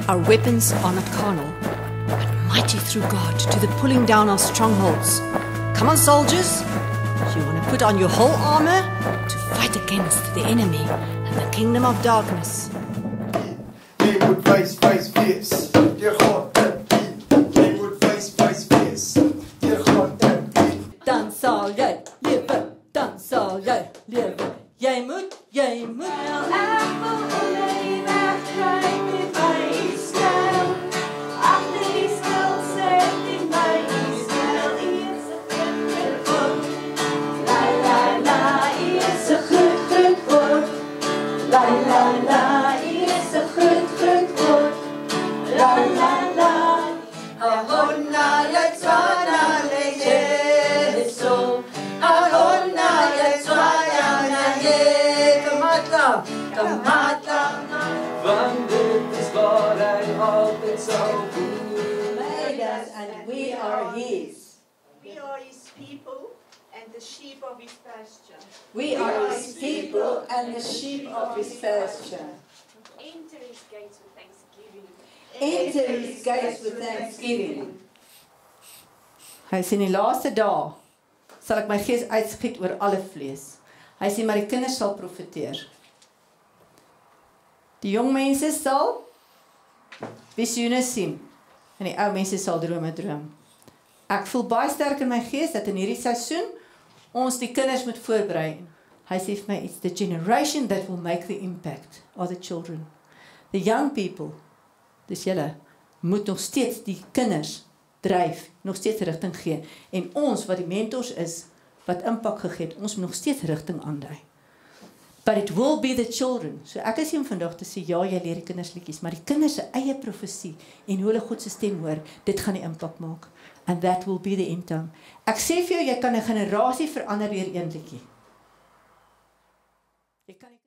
Our weapons are not carnal, but mighty through God to the pulling down of strongholds. Come on, soldiers. You want to put on your whole armor to fight against the enemy and the kingdom of darkness. Jy moet wys wees. Jy gaan dit doen. Jy moet wys wees. Jy gaan dit doen. Dan sal jy lewe, dan sal jy lewe. Jy moet. Want dit is waar hy altyd sal wees. Made us and we are his. We are his people and the sheep of his pasture. We are his people and the sheep of his pasture. Enter his gates with thanksgiving. Enter his gates with thanksgiving. Hy sê in die laaste dae sal ek my gees uitgiet oor alle vlees. Hy sê maar die kinders sal profeteer. Die jong mense sal visioene sien en die ou mense sal drome droom. Ek voel baie sterk in my gees dat in hierdie seisoen ons die kinders moet voorberei. Hy sê vir my, it's the generation that will make the impact are the children. The young people, dis julle, moet nog steeds die kinders dryf, nog steeds rigting gee. En ons wat die mentors is, wat impak gegee het, ons moet nog steeds rigting aandui. But it will be the children. So ek is hier om vandag te sê, ja, jy leer die kinders liedjies, maar die kinders se eie profesie en hoe hulle God se stem hoor, dit gaan die impak maak. And that will be the end time. Ek sê vir jou, jy kan 'n generasie verander deur een liedjie.